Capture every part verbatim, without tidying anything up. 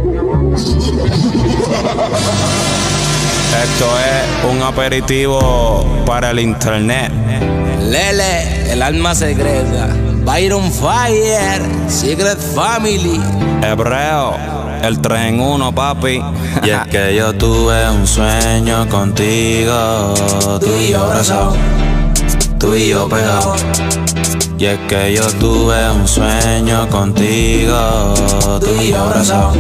Esto es un aperitivo para el internet. Lele, el alma secreta. Byron Fire, Secret Family. Hebreo, el tres en uno, papi. Y es que yo tuve un sueño contigo, tú y yo abrazados, tú y yo pegados. Y es que yo tuve un sueño contigo, tú y yo abrazados,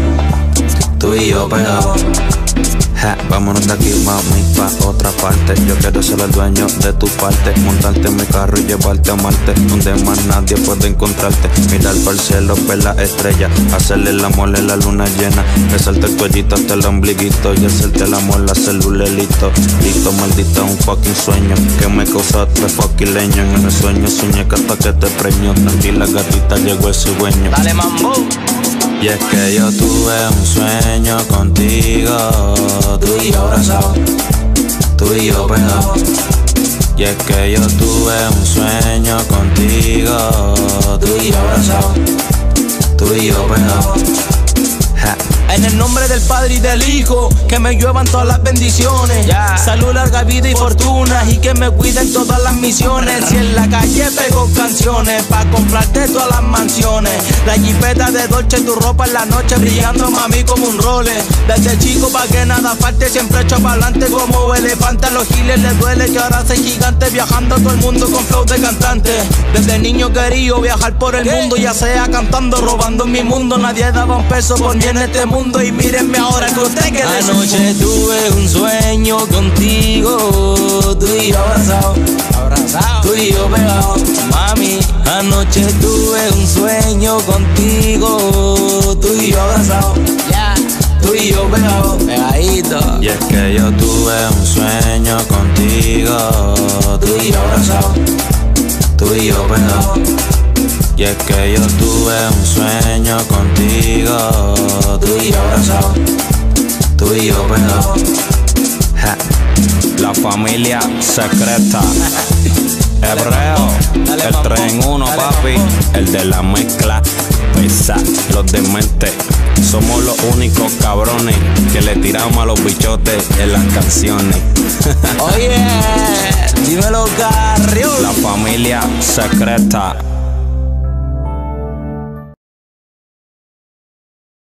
tú y yo pegados. Ja, vámonos de aquí, mami, pa' otra parte. Yo quiero ser el dueño de tu parte, montarte en mi carro y llevarte a Marte, donde más nadie puede encontrarte. Mirar por el cielo, ver las estrellas, hacerle el amor en la luna llena, besarte el cuellito hasta el ombliguito y hacerte el amor, la celulelito. Listo, maldita, un fucking sueño que me causaste fucking leño. En el sueño soñé que hasta que te preño. Tranquila, gatita, llegó ese dueño. Dale, mambo. Y es que yo tuve un sueño contigo, tú y yo abrazados, tú y yo pegados. Y es que yo tuve un sueño contigo, tú y yo abrazados, tú y yo pegados. Ja. En el nombre del Padre y del Hijo, que me lluevan todas las bendiciones, yeah. Salud, larga vida y fortuna, y que me cuiden todas las misiones. Si en la calle pego canciones, pa' comprarte todas las mansiones. La jipeta de Dolce, tu ropa en la noche, brillando mami como un role. Desde chico pa' que nada falte, siempre echo pa'lante como elefante. A los giles les duele que ahora soy gigante, viajando todo el mundo con flow de cantante. Desde niño quería viajar por el mundo, ya sea cantando, robando en mi mundo. Nadie daba un peso por mí en este mundo. Y mírenme ahora que usted que anoche tuve un sueño contigo, tú y yo abrazados, abrazado, tú y yo pegados. Mami, anoche tuve un sueño contigo, tú y yo abrazados, yeah. Tú y yo pegados, pegadito. Y es que yo tuve un sueño contigo, tú y yo abrazados, tú y yo pegados. Y es que yo tuve un sueño contigo, tú y yo abrazados, tú y yo pegados. Ja. La familia secreta. Hebreo, el tres en uno, papi. El de la mezcla pesa, los dementes. Somos los únicos cabrones que le tiramos a los bichotes en las canciones. Oye, dímelo, Carrión. La familia secreta.